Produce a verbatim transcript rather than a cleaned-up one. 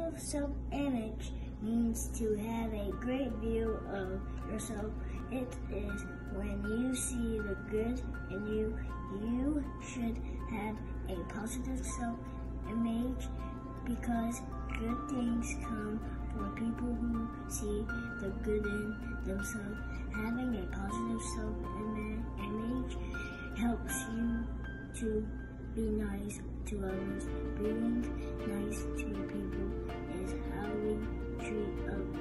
positive self-image means to have a great view of yourself. It is when you see the good in you. You should have a positive self-image because good things come for people who see the good in themselves. Having a positive self-image helps you to be nice to others. Being nice to people is how we treat others.